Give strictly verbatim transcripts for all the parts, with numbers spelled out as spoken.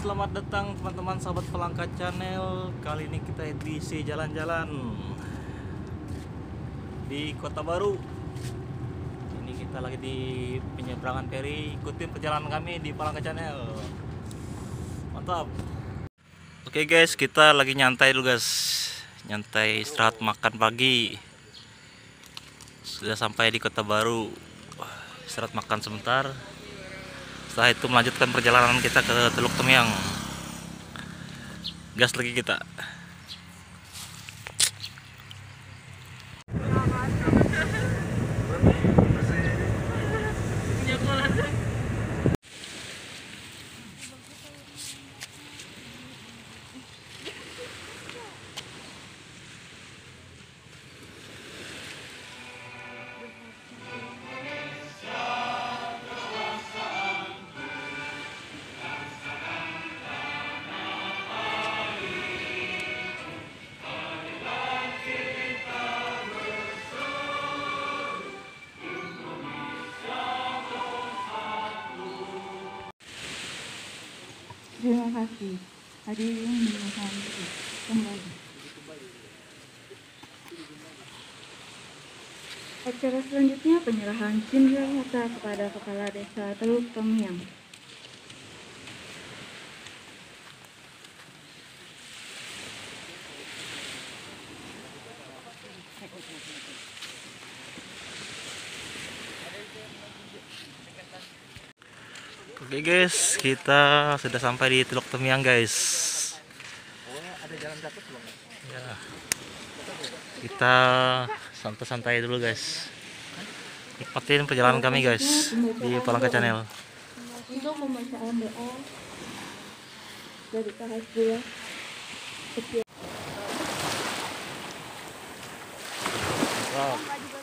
selamat datang teman-teman sahabat Pelangkat Channel. Kali ini kita edisi jalan-jalan di Kota Baru. Ini kita lagi di penyeberangan feri. Ikutin perjalanan kami di Pelangkat Channel. Mantap. Oke guys, kita lagi nyantai dulu guys. Nyantai istirahat makan pagi. Sudah sampai di Kota Baru. Istirahat makan sebentar. Setelah itu melanjutkan perjalanan kita ke Teluk Tomyang. Gas lagi kita. Terima kasih. Hadirin dimohon kembali. Acara selanjutnya penyerahan Cindra Harta kepada Kepala Desa Teluk Tomyang. Oke guys, kita sudah sampai di Teluk Tomyang guys. Ya. Kita santai-santai dulu guys. Nikmatin perjalanan kami guys di Pelangkat Channel. Untuk pembacaan doa dari Kahasbullah. Wow.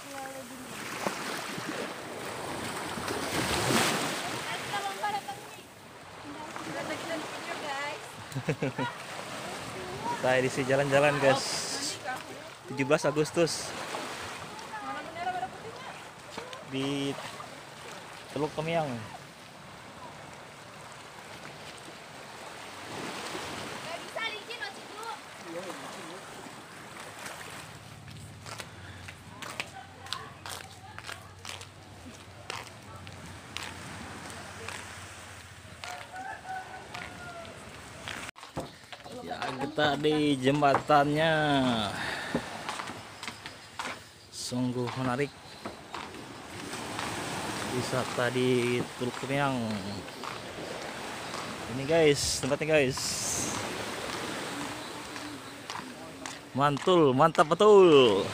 Kita edisi jalan-jalan guys, tujuh belas Agustus di Teluk Tomyang. Ya, kita di jembatannya sungguh menarik. Wisata di Teluk Tomyang. Ini guys, tempatnya guys. Mantul, mantap betul.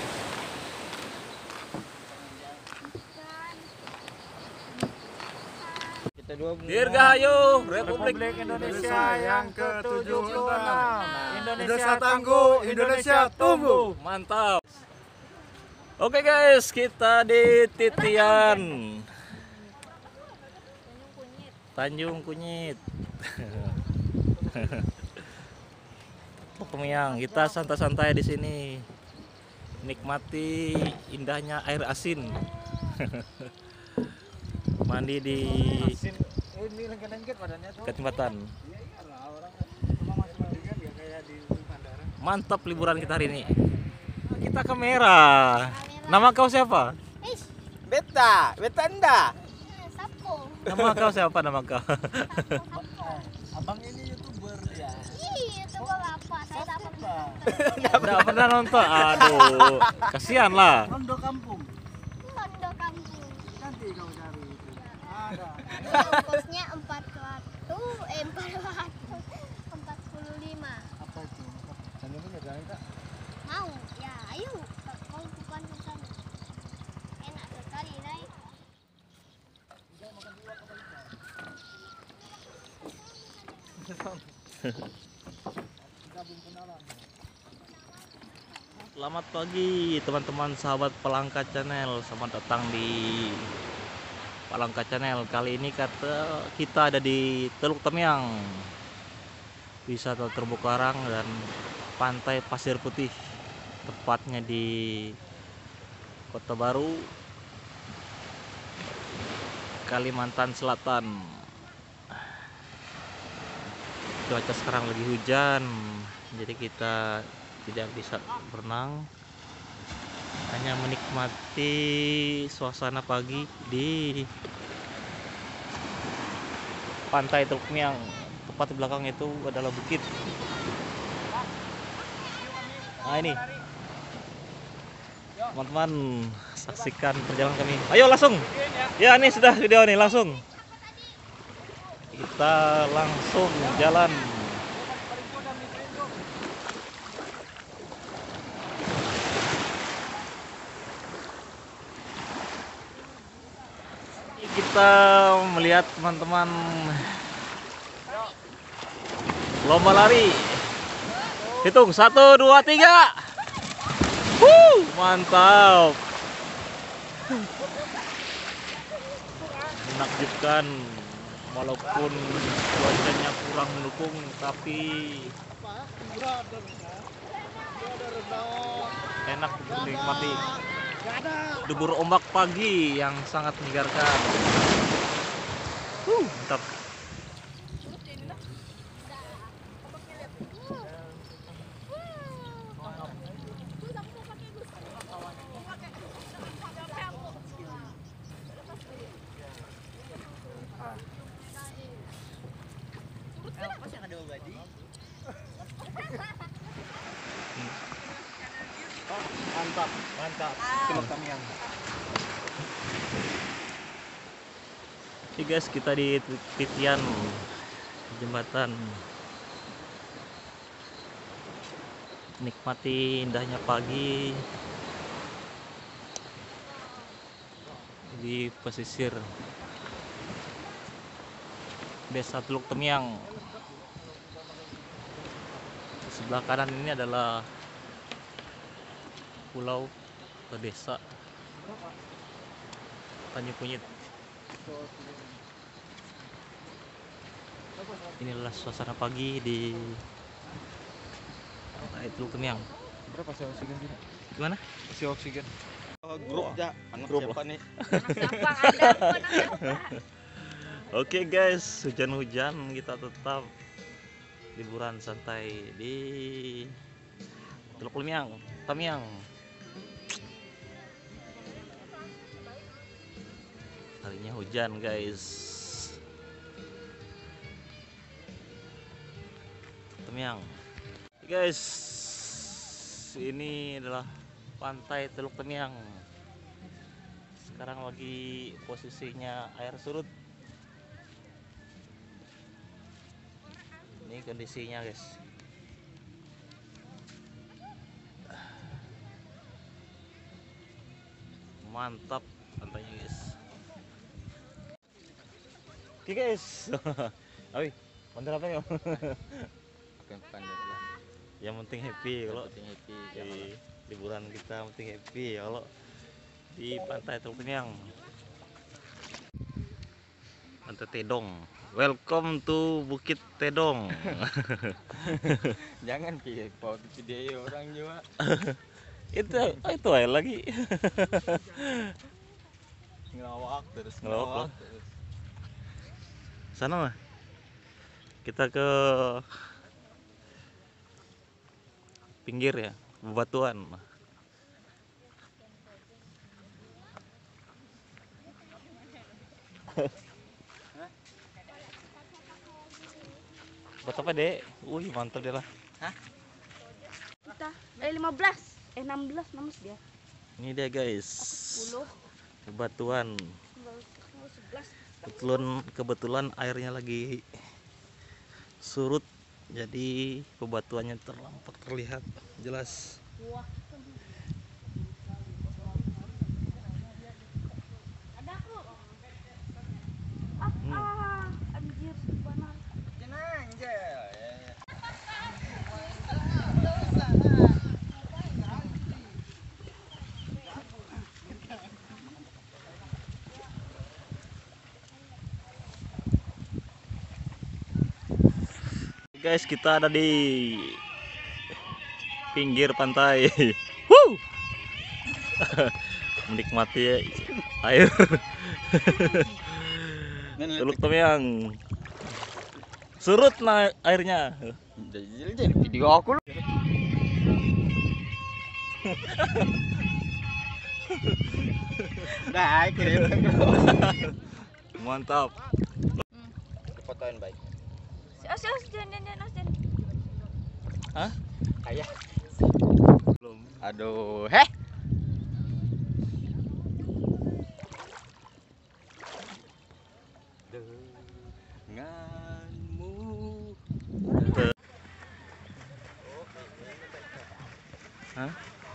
Dirgahayu Republik Indonesia yang ke tujuh puluh enam. Indonesia tangguh, Indonesia tumbuh. Mantap. Oke guys, kita di Titian Tanjung Kunyit. Teluk Tomyang. Kita santai-santai di sini. Nikmati indahnya air asin. Mandi di kecamatan. Mantap liburan kita hari ini. Kita ke Merah. Nama kau siapa? Beta, beta anda. Nama kau siapa nama kau? Abang ini YouTuber ya. Tidak pernah nonton. Aduh, kasihan lah. Rondo kampung. Nanti kau cari itu. Ada. Ongkosnya empat ratus, eh empat ratus empat puluh lima. Apa itu? Hanya punya jalan kak? Mau? Ya, ayo. Kau bukan ke sana. Enak sekali, Rai. Selamat pagi teman-teman sahabat Pelangkat Channel. Selamat datang di Pelangkat Channel. Kali ini kata kita ada di Teluk Tomyang. Wisata terumbu karang dan pantai pasir putih. Tepatnya di Kota Baru, Kalimantan Selatan. cuaca sekarang lagi hujan, jadi kita tidak bisa berenang, hanya menikmati suasana pagi di pantai Teluk Miang. Tepat di belakang itu adalah bukit. Nah ini teman-teman, saksikan perjalanan kami. Ayo langsung. Ya ini sudah video nih, langsung. Kita langsung jalan. Kita melihat teman-teman lomba lari. Hitung satu, dua, tiga. Wuh, mantap. Menakjubkan, walaupun cuacanya kurang mendukung, tapi enak untuk dinikmati. Debur ombak pagi yang sangat menyegarkan. Wuh, mantap. Mantap, mantap. Teluk Tamiang. Oke guys, kita di titian jembatan. Nikmati indahnya pagi di pesisir Desa Teluk Tamiang. Di sebelah kanan ini adalah pulau atau desa Tanjung Kunyit. Inilah suasana pagi di Teluk Tamiang. Berapa sih oksigen kita? Gimana? Si oksigen. Grup ya, anak Grup siapa nih? Oke guys, hujan-hujan kita tetap liburan santai di Teluk Tamiang. Tamiang. Harinya hujan guys. Tamiang. Guys, ini adalah pantai Teluk Tamiang. Sekarang lagi posisinya air surut. Ini kondisinya guys. Mantap pantainya guys. Oke guys. Awi, konten apa ya? Yang penting happy kalau penting happy. di liburan kita, penting happy ya kalau di pantai Teluk Tamiang. Pantai Tedong. Welcome to Bukit Tedong. Jangan pilih foto video orang juga. itu itu aja lagi. Ngelawak terus Ngelawak. ngelawak terus. Sana mah. Kita ke pinggir ya, bebatuan. Buat apa dek? Wih mantap deh lah. Hah? Kita eh lima belas, eh enam belas namus dia. Ini dia guys. sepuluh, Bebatuan. sebelas. Kebetulan kebetulan airnya lagi surut, jadi bebatuannya terlampak terlihat jelas. Wah. Ada aku. Ah, Hmm. ah, anjir, benar. Tenang aja. Guys, kita ada di pinggir pantai. Woo! Menikmati air Teluk Tamiang. surut nah airnya. Jadi jadi video aku lu. Nah, kirim. Mantap. Fotoin baik. As as jangan jangan jangan. Hah? Kayak. Belum. Aduh, heh. Denganmu. Hah?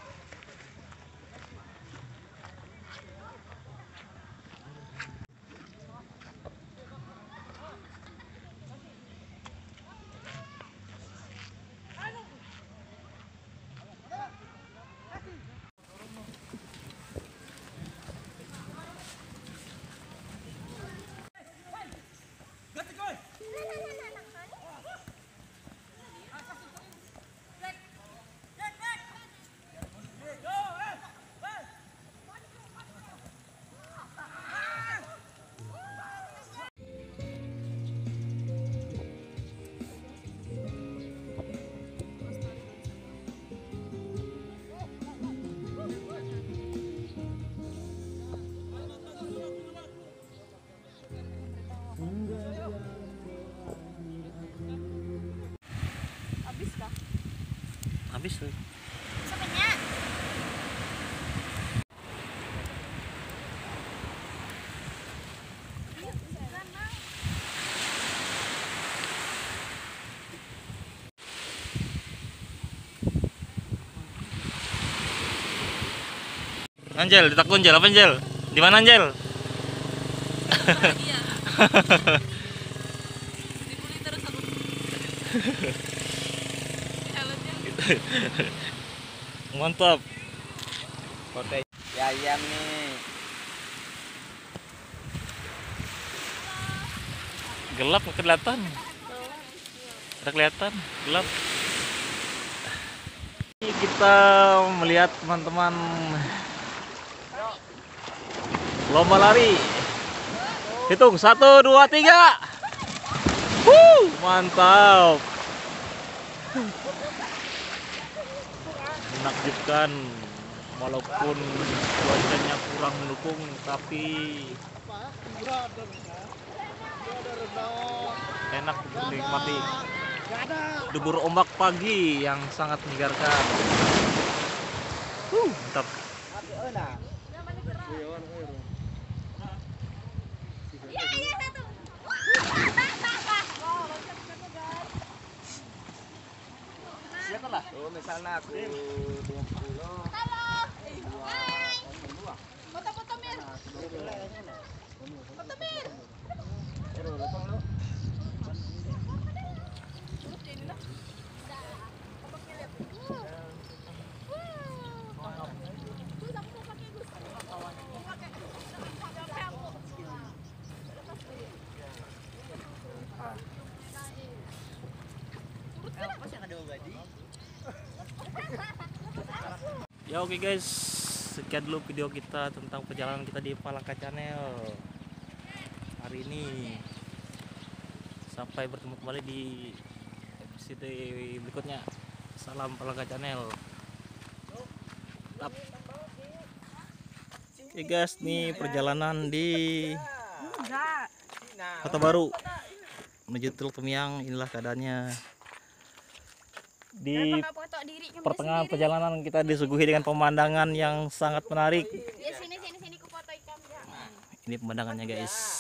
Habis kah? Habis tuh. Sebenarnya Anjel, ditakun Anjel, apa Anjel? Di mana Anjel? Iya. Dibully terus aku. Helmnya. Mantap. Foto ya ayam nih. Gelap nggak kelihatan. Ada kelihatan, gelap. Ini kita melihat teman-teman lomba lari. Hitung satu, dua, tiga. Wuh, mantap. Menakjubkan walaupun cuacanya kurang mendukung, tapi enak untuk dinikmati. Debur ombak pagi yang sangat menyegarkan. Huh, mantap. Oh, misalnya aku dua puluh. foto-foto Mir. Foto Mir. Ya oke guys, sekian dulu video kita tentang perjalanan kita di Palangka Channel hari ini. Sampai bertemu kembali di episode berikutnya. Salam Palangka Channel. Tetap. Oke guys, nih perjalanan di Kota Baru menuju Teluk Temiang. Inilah keadaannya. Di pertengahan perjalanan kita disuguhi dengan pemandangan yang sangat menarik. Ya sini sini sini ku foto ikan. Ini pemandangannya guys.